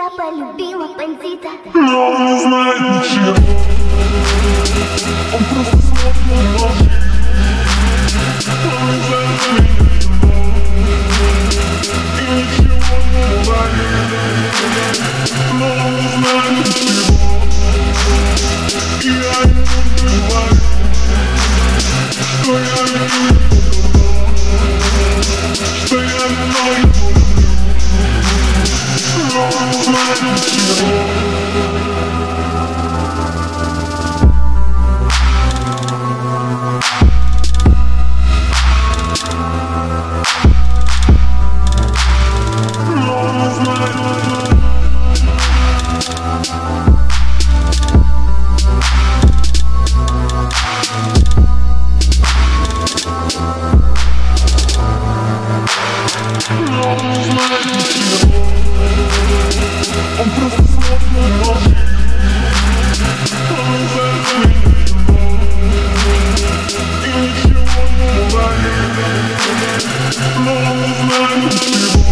Я полюбила бандита. Но он не знает ничего. Он просто смотрит на ночи. Он не знает меня. И ничего не говорит. Но он не знает ничего. И я ему говорю, что я люблю, что я его люблю. Но он не знает ничего. Он просто смотрит на ночи. Он не знает меня. И ничего не говорит. Но он не знает ничего.